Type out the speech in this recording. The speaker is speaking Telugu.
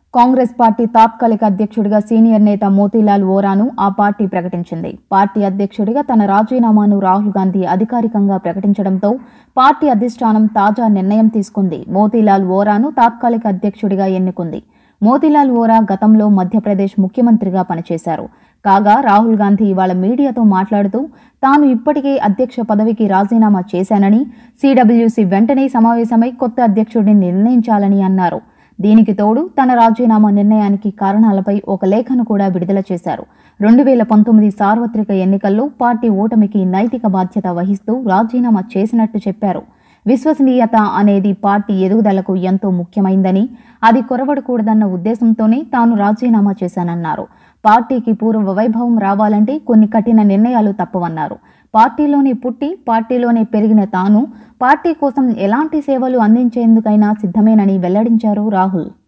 కాంగ్రెస్ పార్టీ తాత్కాలిక అధ్యక్షుడిగా సీనియర్ నేత మోతీలాల్ వోరాను ఆ పార్టీ ప్రకటించింది. పార్టీ అధ్యక్షుడిగా తన రాజీనామాను రాహుల్ గాంధీ అధికారికంగా ప్రకటించడంతో పార్టీ అధిష్టానం తాజా నిర్ణయం తీసుకుంది. మోతీలాల్ వోరాను తాత్కాలిక అధ్యక్షుడిగా ఎన్నుకుంది. మోతీలాల్ వోరా గతంలో మధ్యప్రదేశ్ ముఖ్యమంత్రిగా పనిచేశారు. కాగా రాహుల్ గాంధీ ఇవాళ మీడియాతో మాట్లాడుతూ తాను ఇప్పటికే అధ్యక్ష పదవికి రాజీనామా చేశానని, సిడబ్ల్యూసీ వెంటనే సమావేశమై కొత్త అధ్యక్షుడిని నిర్ణయించాలని అన్నారు. దీనికి తోడు తన రాజీనామా నిర్ణయానికి కారణాలపై ఒక లేఖను కూడా విడుదల చేశారు. 2019 సార్వత్రిక ఎన్నికల్లో పార్టీ ఓటమికి నైతిక బాధ్యత వహిస్తూ రాజీనామా చేసినట్టు చెప్పారు. విశ్వసనీయత అనేది పార్టీ ఎదుగుదలకు ఎంతో ముఖ్యమైందని, అది కొరవడకూడదన్న ఉద్దేశంతోనే తాను రాజీనామా చేశానన్నారు. పార్టీకి పూర్వ వైభవం రావాలంటే కొన్ని కఠిన నిర్ణయాలు తప్పవన్నారు. పార్టీలోనే పుట్టి పార్టీలోనే పెరిగిన తాను పార్టీ కోసం ఎలాంటి సేవలు అందించేందుకైనా సిద్ధమేనని వెల్లడించారు రాహుల్.